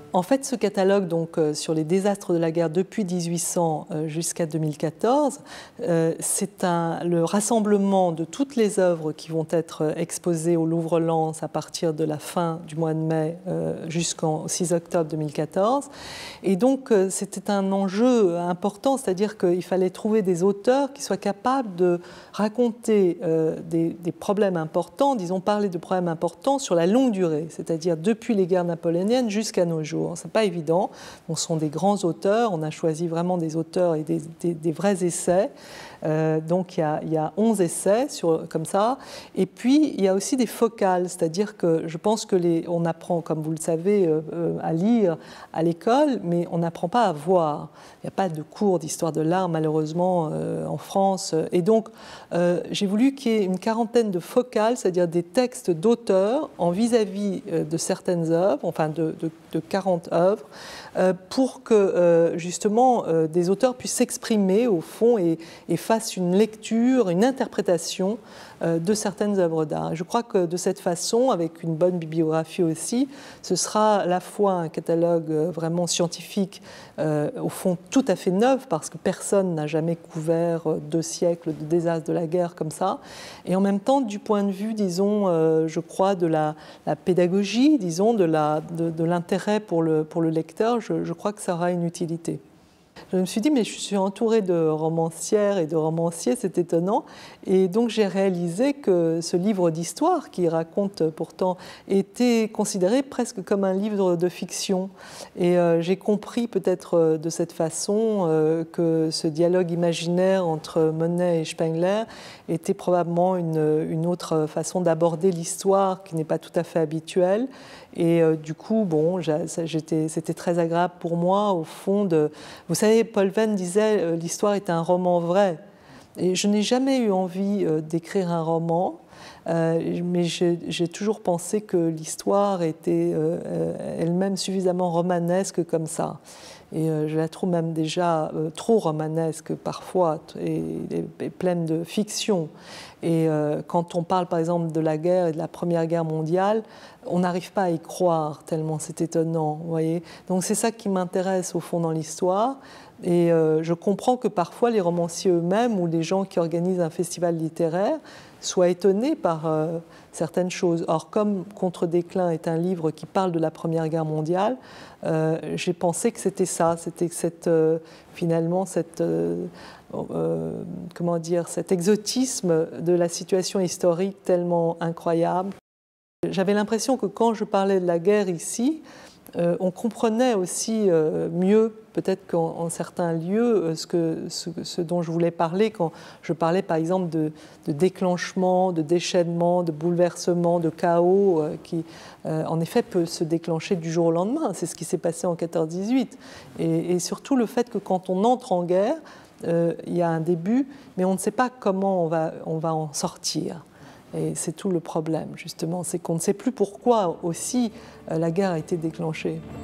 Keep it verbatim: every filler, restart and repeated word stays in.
En fait, ce catalogue donc, euh, sur les désastres de la guerre depuis mille huit cents euh, jusqu'à deux mille quatorze, euh, c'est le rassemblement de toutes les œuvres qui vont être exposées au Louvre-Lens à partir de la fin du mois de mai euh, jusqu'au six octobre deux mille quatorze. Et donc, euh, c'était un enjeu important, c'est-à-dire qu'il fallait trouver des auteurs qui soient capables de raconter euh, des, des problèmes importants, disons parler de problèmes importants sur la longue durée, c'est-à-dire depuis les guerres napoléoniennes jusqu'à nos jours. Ce n'est pas évident. Ce sont des grands auteurs. On a choisi vraiment des auteurs et des, des, des vrais essais. Euh, donc il y, a, il y a onze essais sur, comme ça. Et puis il y a aussi des focales, c'est-à-dire que je pense que les, on apprend, comme vous le savez, euh, à lire à l'école, mais on n'apprend pas à voir. Il n'y a pas de cours d'histoire de l'art malheureusement euh, en France. Et donc euh, j'ai voulu qu'il y ait une quarantaine de focales, c'est-à-dire des textes d'auteurs en vis-à-vis de certaines œuvres, enfin de, de, de quarante œuvres, euh, pour que euh, justement euh, des auteurs puissent s'exprimer au fond et, et fassent une lecture, une interprétation euh, de certaines œuvres d'art. Je crois que de cette façon, avec une bonne bibliographie aussi, ce sera à la fois un catalogue vraiment scientifique, euh, au fond tout à fait neuf, parce que personne n'a jamais couvert deux siècles de désastres de la guerre comme ça, et en même temps du point de vue, disons, euh, je crois, de la, la pédagogie, disons, de la, de, de l'intérêt pour le, pour le lecteur, je, je crois que ça aura une utilité. Je me suis dit, mais je suis entourée de romancières et de romanciers, c'est étonnant. Et donc j'ai réalisé que ce livre d'histoire, qui raconte pourtant, était considéré presque comme un livre de fiction. Et euh, j'ai compris peut-être de cette façon euh, que ce dialogue imaginaire entre Monet et Spengler était probablement une, une autre façon d'aborder l'histoire qui n'est pas tout à fait habituelle. Et euh, du coup, bon, c'était très agréable pour moi, au fond, de... Vous savez, Paul Venn disait euh, « l'histoire est un roman vrai ». Et je n'ai jamais eu envie euh, d'écrire un roman, euh, mais j'ai toujours pensé que l'histoire était euh, elle-même suffisamment romanesque comme ça. Et euh, je la trouve même déjà euh, trop romanesque parfois et, et, et pleine de fiction. Et euh, quand on parle par exemple de la guerre et de la Première Guerre mondiale, on n'arrive pas à y croire tellement c'est étonnant, vous voyez. Donc c'est ça qui m'intéresse au fond dans l'histoire. Et euh, je comprends que parfois les romanciers eux-mêmes ou les gens qui organisent un festival littéraire soient étonnés par euh, certaines choses. Or, comme Contre-déclin est un livre qui parle de la Première Guerre mondiale, euh, j'ai pensé que c'était ça, c'était cette, euh, finalement cette, euh, euh, comment dire, cet exotisme de la situation historique tellement incroyable. J'avais l'impression que quand je parlais de la guerre ici, Euh, on comprenait aussi euh, mieux, peut-être qu'en certains lieux, euh, ce, que, ce, ce dont je voulais parler quand je parlais par exemple de, de déclenchement, de déchaînement, de bouleversement, de chaos euh, qui, euh, en effet, peut se déclencher du jour au lendemain. C'est ce qui s'est passé en quatorze dix-huit. Et, et surtout le fait que quand on entre en guerre, euh, il y a un début, mais on ne sait pas comment on va, on va en sortir. Et c'est tout le problème, justement, c'est qu'on ne sait plus pourquoi aussi euh, la guerre a été déclenchée.